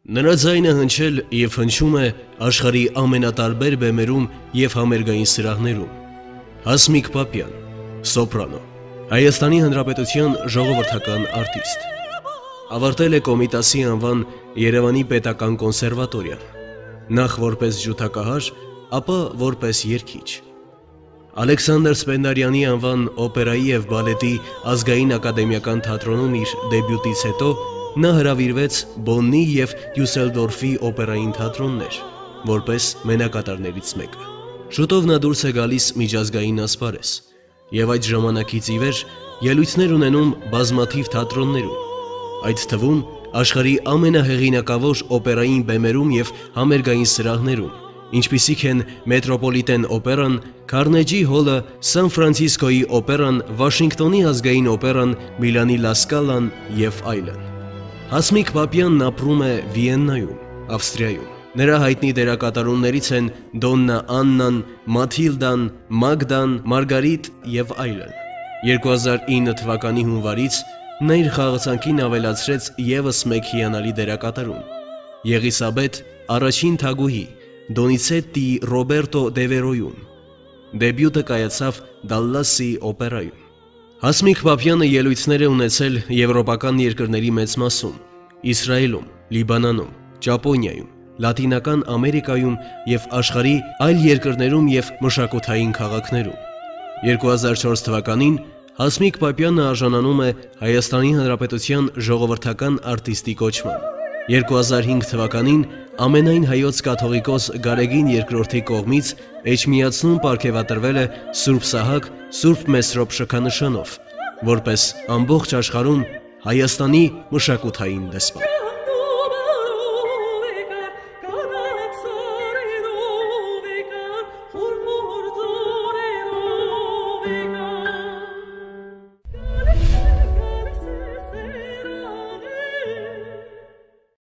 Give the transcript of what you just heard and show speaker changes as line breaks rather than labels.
Նրա ձայնը հնչել և հնչում է աշխարհի ամենատարբեր բեմերում և համերգային սրահներում։ Հասմիկ Պապյան, սոպրանո, Հայաստանի Հանրապետության ժողովրդական արտիստ։ Ավարտել է Կոմիտասի անվան Երևանի պետական կոնսերվատորիան, նախ որպես ջութակահար, ապա որպես երգիչ։ Ալեքսանդր Սպենդիարյանի անվան օպերայի և բալետի ազգային ակադեմիական թատրոնում իր դեբյուտից հետո նա հրավիրվեց Բոննի և Դյուսելդորֆի օպերային թատրոններ, որպես մենակատարներից մեկը։ Շուտով նա դուրս է գալիս միջազգային ասպարեզ և այդ ժամանակից ի վեր ելույթներ ունենում բազմաթիվ թատրոններում, այդ թվում աշխարհի ամենահեղինակավոր օպերային բեմերում և համերգային սրահներում, ինչպիսիք են Մետրոպոլիտեն օպերան, Քարնեջի հոլը, Սան Ֆրանցիսկոյի օպերան, Վաշինգտոնի ազգային օպերան, Միլանի Լա Սկալան և այլն։ Հասմիկ Պապյանն ապրում է Վիեննայում, Ավստրիայում։ Նրա հայտնի դերակատարումներից են Դոննա Աննան, Մաթիլդան, Մագդան, Մարգարիտ և այլն։ 2009 թվականի հունվարից նա իր խաղացանկին ավելացրեց ևս մեկ հիանալի դերակատարում՝ Եղիսաբեթ առաջին թագուհի Դոնիցետտի Ռոբերտո Դևերոյում։ Դեբյուտը կայացավ Դալլասի օպերայում։ Հասմիկ Պապյանը ելույթներ է ունեցել եվրոպական երկրների մեծ մասում՝ Իսրայելում, Լիբանանում, Ճապոնիայում, Լատինական Ամերիկայում և աշխարհի այլ երկրներում և մշակութային քաղաքներում։ 2004 թվականին Հասմիկ Պապյանը արժանանում է Հայաստանի Հանրապետության ժողովրդական արտիստի կոչման։ 2005 թվականին ամենայն հայոց կաթողիկոս Գարեգին II-ի կողմից էջմիածնում պարգևատրվել է Սուրբ Սահակ Սուրբ Մեսրոպ շքանշանով, որպես ամբողջ աշխարհում Հայաստանի մշակութային դեսպան։